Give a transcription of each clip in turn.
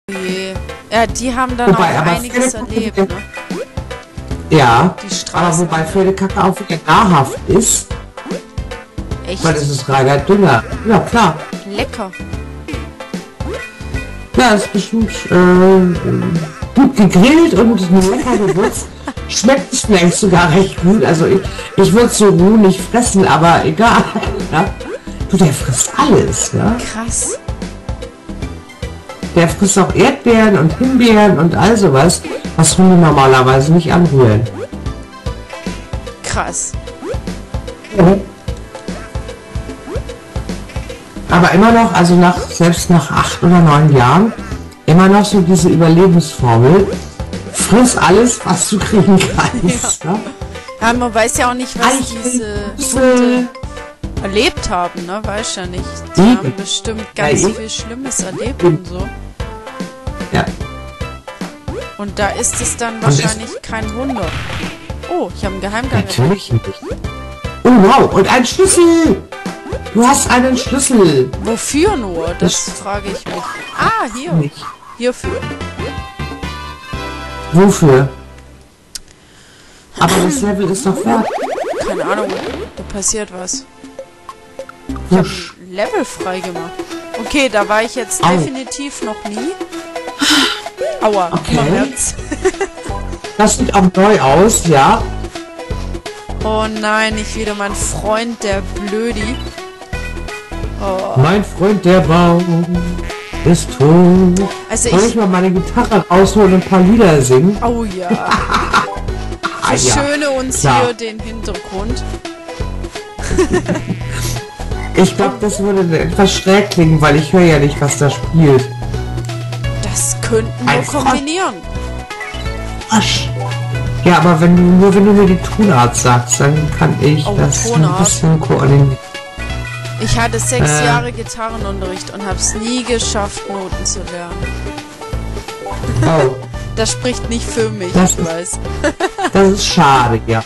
Je. Ja, die haben dann Wobei, auch einiges erlebt, ne? Ja, Die Straße. aber wobei Pferdekacke auch wieder nahrhaft ist, Echt weil es ist reiner Dünger. Ja, klar. lecker. Ja, ist bestimmt gut gegrillt und lecker gewürzt. Schmeckt es vielleicht sogar recht gut. Also ich würde so roh nicht fressen, aber egal. Ja? Du, der frisst alles, ja. Krass. Der frisst auch Erdbeeren und Himbeeren und all sowas, was Hunde normalerweise nicht anrühren. Krass. Aber immer noch, also selbst nach 8 oder 9 Jahren, immer noch so diese Überlebensformel. Friss alles, was du kriegen kannst. Ja. Ja, man weiß ja auch nicht, was diese Hunde erlebt haben, ne? Weiß ja nicht. Die haben bestimmt ganz viel Schlimmes erlebt und so. Ja. Und da ist es dann wahrscheinlich kein Wunder. Oh, ich habe einen Geheimgang. Natürlich nicht. Oh wow, und ein Schlüssel! Du hast einen Schlüssel! Wofür nur? Das frage ich mich. Ah, hier. Nicht. Hierfür. Wofür? Aber das Level ist doch fertig. Keine Ahnung. Da passiert was. Ich habe ein Level frei gemacht. Okay, da war ich jetzt definitiv noch nie. Aua, Okay. mein Herz. Das sieht auch neu aus, ja. Oh nein, nicht wieder mein Freund, der Blödi. Oh. Mein Freund der Baum ist tot. Also Soll ich mal meine Gitarre rausholen und ein paar Lieder singen? Oh ja. Ah, ja. Verschöne uns Ja. hier den Hintergrund. Ich glaube, das würde etwas schräg klingen, weil ich höre ja nicht, was da spielt. Das könnten wir Ein kombinieren. Asch. Ja, aber wenn du mir die Tonart sagst, dann kann ich das Tonart. ein bisschen koordinieren. Ich hatte 6 Jahre Gitarrenunterricht und habe es nie geschafft, Noten zu lernen. Oh, Das spricht nicht für mich, Das ich ist- weiß. das ist schade, ja.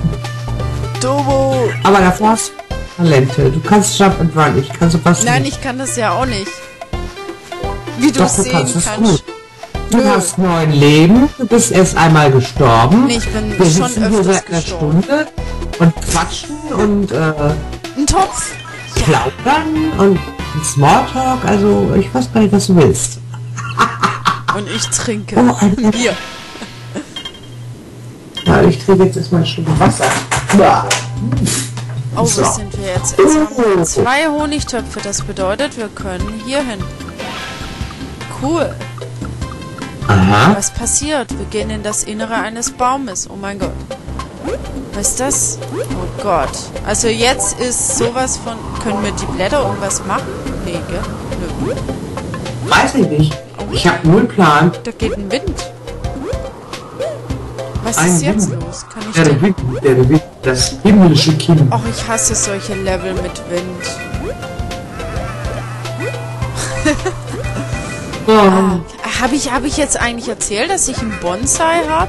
Dobo! Aber davor hast du Talente. Du kannst Jump and Run, ich kann sowas Nein, nicht. ich kann das ja auch nicht. Wie du Doch, du sehen kannst es kannst. gut. Du Nö. hast 9 Leben, du bist erst einmal gestorben. Nee, ich bin Wir schon sitzen hier öfters seit einer gestorben. Stunde und quatschen und Ein Topf! plaudern und Smalltalk, also ich weiß gar nicht, was du willst. Und ich trinke Oh, ein Bier. Ja, ich trinke jetzt erstmal ein Stück Wasser. Ja. Oh, So. wo sind wir jetzt? Jetzt haben wir 2 Honigtöpfe, das bedeutet, wir können hier hin. Cool. Aha. Was passiert? Wir gehen in das Innere eines Baumes. Oh mein Gott. Was ist das? Oh Gott. Also jetzt ist sowas von... Können wir die Blätter irgendwas machen? Nee, gell? Nö. Weiß ich nicht. Ich habe null Plan. Da geht ein Wind. Was Ein ist jetzt Wind. los? Kann ich Der den... Wind, der Wind, das himmlische Kind. Och, ich hasse solche Level mit Wind. Oh, Habe ich jetzt eigentlich erzählt, dass ich einen Bonsai habe?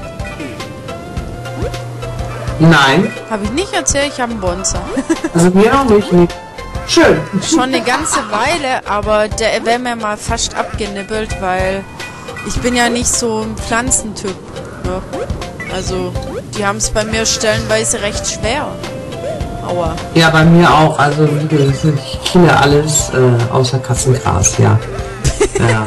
nein, Habe ich nicht erzählt, ich habe einen Bonsai. also mir auch nicht. Nee. Schön. Schon eine ganze Weile, aber der wäre mir mal fast abgenippelt, weil ich bin ja nicht so ein Pflanzentyp. Ne? Also, die haben es bei mir stellenweise recht schwer. Aua. Ja, bei mir auch. Also wie gesagt, ich kenne alles außer Katzengras, ja. Ja.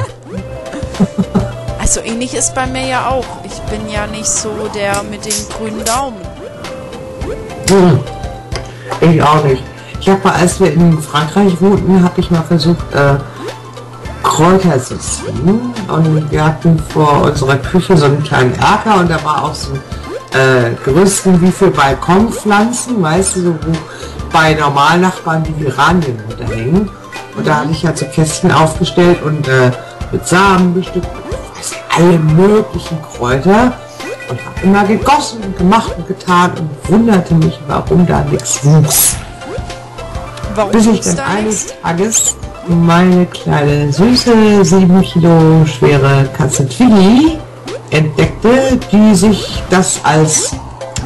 Also ähnlich ist bei mir ja auch. Ich bin ja nicht so der mit den grünen Daumen. Hm. Ich auch nicht. Ich habe mal, als wir in Frankreich wohnten, habe ich mal versucht, Kräuter zu ziehen. Und wir hatten vor unserer Küche so einen kleinen Erker und da war auch so Gerüsten wie für Balkonpflanzen, weißt du, so, wo bei normalen Nachbarn die Geranien runterhängen. Und da hatte ich halt so Kästchen aufgestellt und mit Samen bestückt, weiß nicht, alle möglichen Kräuter. Und habe immer gegossen und gemacht und getan und wunderte mich, warum da nichts wuchs. Warum Bis ich gibt's dann da eines nichts? Tages meine kleine, süße, 7 Kilo schwere Katze Twiggy entdeckte, die sich das als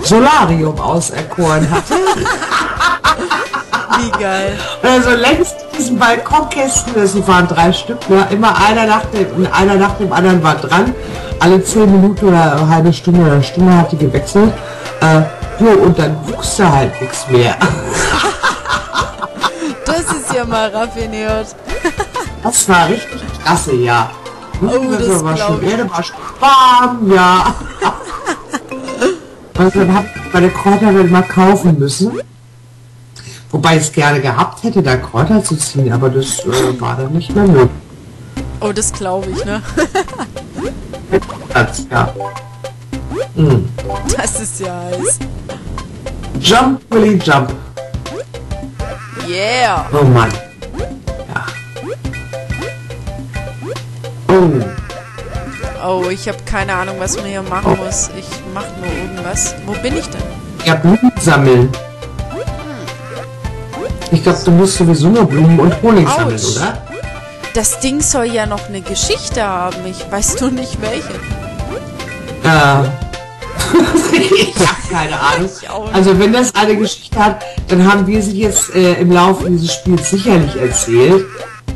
Solarium auserkoren hatte. Wie geil. Also längst diesen Balkonkästen, das waren 3 Stück, ne? Immer einer nach dem anderen war dran. Alle 10 Minuten oder eine halbe Stunde oder eine Stunde hat die gewechselt. Und dann wuchs da halt nichts mehr. Das ist ja mal raffiniert. Das war richtig klasse, ja. Das war glaub ich. Erde war schon warm, ja. Und dann habe ich meine Kräuter mal kaufen müssen. Wobei ich es gerne gehabt hätte, da Kräuter zu ziehen, aber das war dann nicht mehr möglich. Oh, das glaube ich, ne? Ja. Hm. Das ist ja heiß. Jump, Willy, jump. Yeah. Oh Mann. Ja. Oh, ich habe keine Ahnung, was man hier machen muss. Ich mache nur irgendwas. Wo bin ich denn? Ja, Blumen sammeln. Ich glaube, du musst sowieso nur Blumen und Honig sammeln, Autsch. oder? Das Ding soll ja noch eine Geschichte haben. Ich weiß nur nicht welche. Ich habe keine Ahnung. Ich auch nicht. Also wenn das eine Geschichte hat, dann haben wir sie jetzt im Laufe dieses Spiels sicherlich erzählt.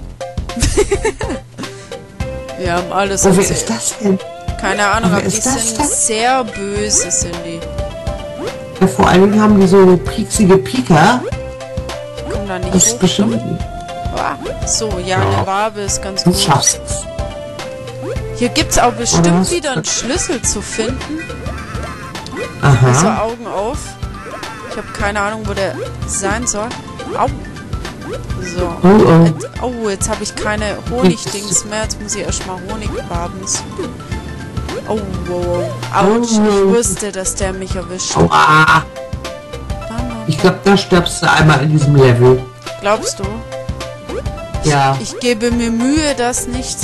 Wir haben alles Und wer erzählt. ist das denn? Keine Ahnung, Wer aber die ist das sind denn? sehr böse, sind die. Ja, vor allen Dingen haben die so pieksige Pika. Ich komm da nicht Das ist hoch. bestimmt. Ah, so, ja, Ja. eine Wabe ist ganz Du gut. schaffst es. Hier gibt's auch Oder bestimmt hast wieder du- einen Schlüssel zu finden. Also Aha. Augen auf. Ich habe keine Ahnung, wo der sein soll. Au. So. Jetzt habe ich keine Honigdings mehr. Jetzt muss ich erstmal Honig haben. Oh, wow. Autsch, ich wusste, dass der mich erwischt. Aua. Ich glaube, da stirbst du einmal in diesem Level. Glaubst du? Ja. Ich gebe mir Mühe, das nicht.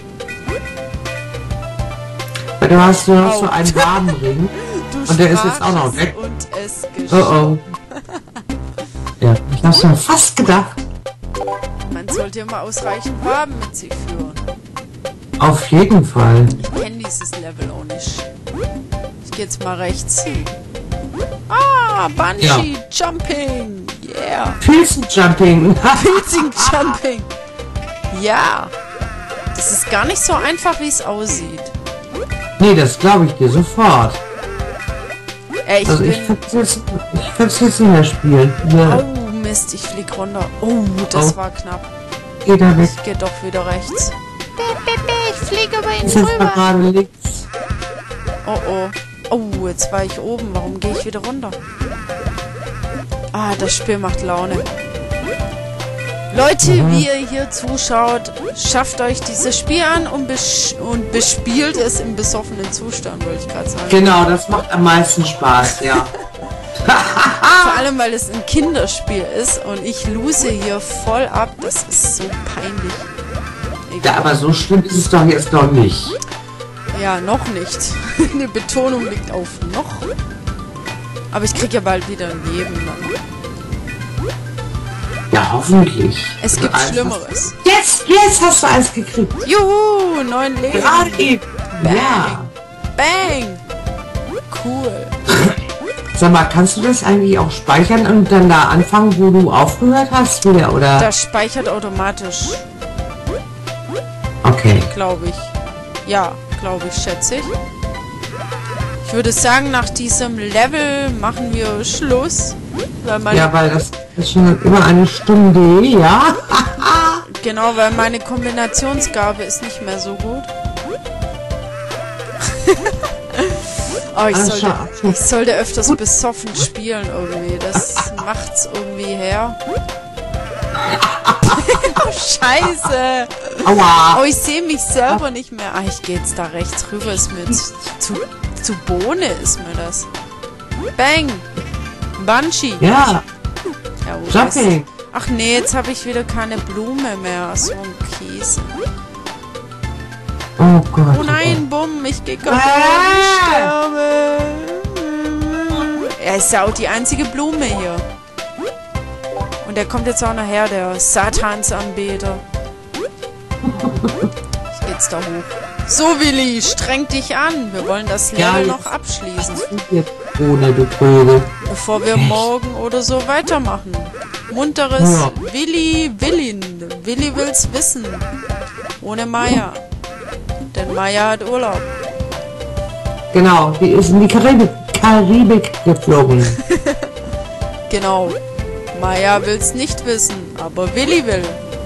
Weil du hast so Au. einen warmen Ring. Du Und der ist jetzt auch noch sprachst weg. Und es geschieht. Oh. Ja, ich hab's mir fast gedacht. Man sollte immer ausreichend Farben mit sich führen. Auf jeden Fall. Ich kenne dieses Level auch nicht. Ich gehe jetzt mal rechts. Ah, Bungee Jumping. Yeah. Pilzenjumping. Pilzing Jumping. Ja. Das ist gar nicht so einfach, wie es aussieht. Nee, das glaube ich dir sofort. Ich Also bin... ich könnte es jetzt nicht mehr spielen. Ja, Oh, Mist, ich flieg runter. Oh, das Oh. war knapp. geh da weg. Ich gehe doch wieder rechts. Ich fliege über ihn Ist jetzt mal rüber. gerade links. Oh, oh. Oh, jetzt war ich oben. Warum gehe ich wieder runter? Ah, das Spiel macht Laune. Leute, wie ihr hier zuschaut, schafft euch dieses Spiel an und bespielt es im besoffenen Zustand, wollte ich gerade sagen. Genau, das macht am meisten Spaß, ja. Vor allem, weil es ein Kinderspiel ist und ich lose hier voll ab. Das ist so peinlich. Ja, aber so schlimm ist es doch jetzt noch nicht. Ja, noch nicht. Eine Betonung liegt auf noch. Aber ich krieg ja bald wieder ein Leben. Dann. Ja, hoffentlich. Es gibt Also, Schlimmeres. Jetzt hast du eins gekriegt. Juhu, 9 Leben. Gerade eben. Ja. Bang. Cool. Sag mal, kannst du das eigentlich auch speichern und dann da anfangen, wo du aufgehört hast wieder, oder? Das speichert automatisch, Okay. glaube ich. Ja, glaube ich, schätze ich. Ich würde sagen, nach diesem Level machen wir Schluss. Weil meine, Ja, weil das ist schon über eine Stunde, ja? genau, weil meine Kombinationsgabe ist nicht mehr so gut. Oh, ich sollte öfters besoffen spielen irgendwie. Das macht's irgendwie her. Oh, Scheiße. Aua. Oh, ich sehe mich selber nicht mehr. Ah, ich gehe jetzt da rechts rüber. Ist mir zu Bohne ist mir das. Bang. Banshee. Ja, Ja, wo Jumping. ist- Ach nee, jetzt habe ich wieder keine Blume mehr. So ein Käse. Oh Gott. Oh nein, bumm, ich gehe kaputt. Ah! Ich sterbe. Er ist ja auch die einzige Blume hier. Und der kommt jetzt auch nachher, der Satansanbeter. Ich geh jetzt da hoch. So, Willi, streng dich an. Wir wollen das Level Ja, noch jetzt- abschließen, Jetzt ohne du Vögel. bevor wir morgen oder so weitermachen. Munteres Ja. Willi Willin. Willi will's wissen. Ohne Maya. Denn Maya hat Urlaub. Genau, die ist in die Karibik geflogen. Genau. Maya will's nicht wissen, aber Willi will.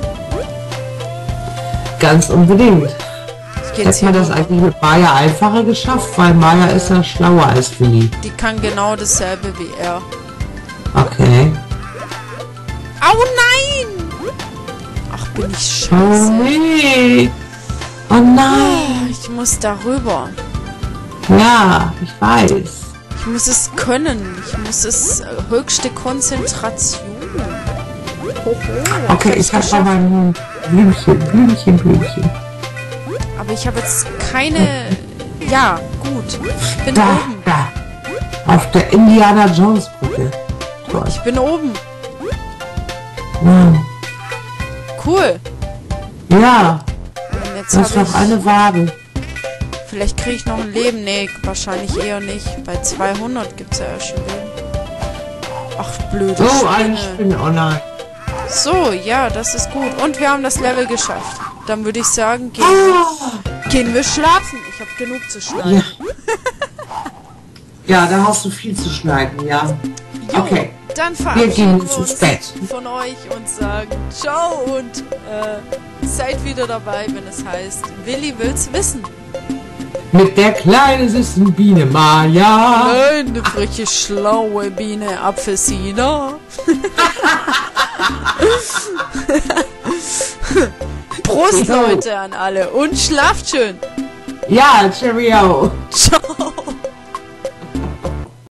Ganz unbedingt. Hätte man das eigentlich mit Maya einfacher geschafft, weil Maya ist ja schlauer als Willi. Die kann genau dasselbe wie er. Okay. Au nein! Ach, bin ich Oh scheiße. nee. Oh nein. Ich muss darüber. Ja, ich weiß. Ich muss es können. Ich muss es höchste Konzentration. Okay, ich habe aber ein Blümchen. Aber ich habe jetzt keine... Ja, gut. Ich bin Da, oben. da. Auf der Indiana Jones Brücke. Toll. Ich bin oben. Wow. Cool. Ja, Und jetzt das ist habe noch eine ich... Waage. Vielleicht kriege ich noch ein Leben. Nee, wahrscheinlich eher nicht. Bei 200 gibt es ja schon Leben. Ach, blöde So, eine Spinne. Spinne, oh nein. So, ja, das ist gut. Und wir haben das Level geschafft. Dann würde ich sagen, gehen wir schlafen. Ich habe genug zu schneiden. Ja, da hast du viel zu schneiden, ja. Jo, Okay. dann Wir verabschieden gehen wir ins uns Bett. von euch und sagen ciao und seid wieder dabei, wenn es heißt, Willi will's wissen. Mit der kleinen süßen Biene Maya. Nein, eine freche, schlaue Biene Apfelsina. Prost, Leute, an alle und schlaft schön. Ja, Cheerio. Ciao.